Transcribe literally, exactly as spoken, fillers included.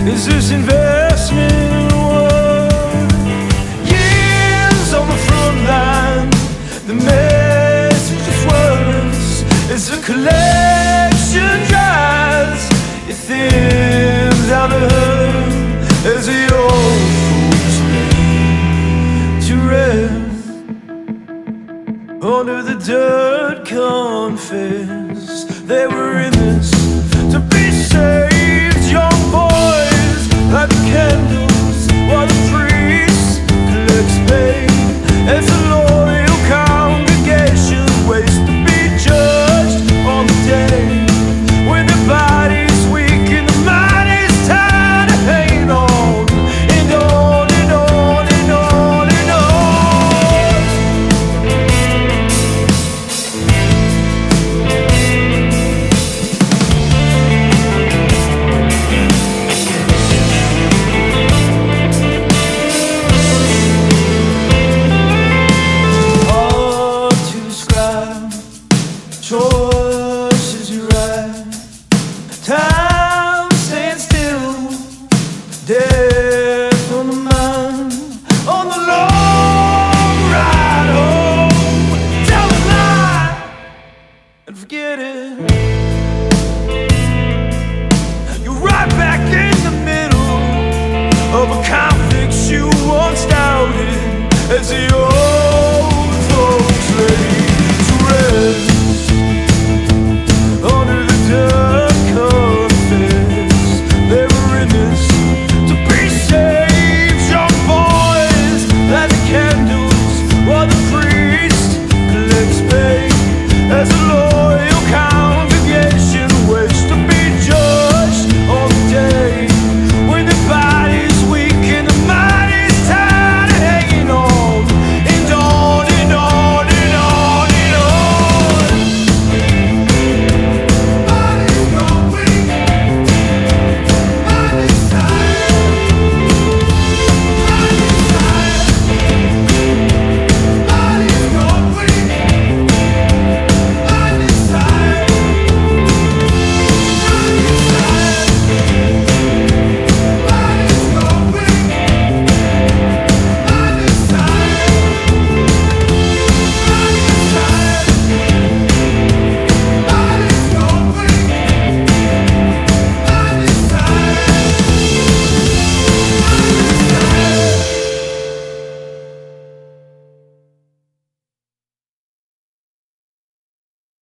Is this investment worth years on the front line? The message is worse as the collection dries. It thins out the herd as the old folks lay to rest. Under the dirt, confess they were in this to be saved. Young boys light the candles while the priest collects pay as the loyal congregation waits to be judged on the day when the body's weak and the mind is tired of hanging on and on and on and on and on. Hard to describe, choices you write. Time stands still, death on the mind, on the long ride home. Tell a lie and forget it.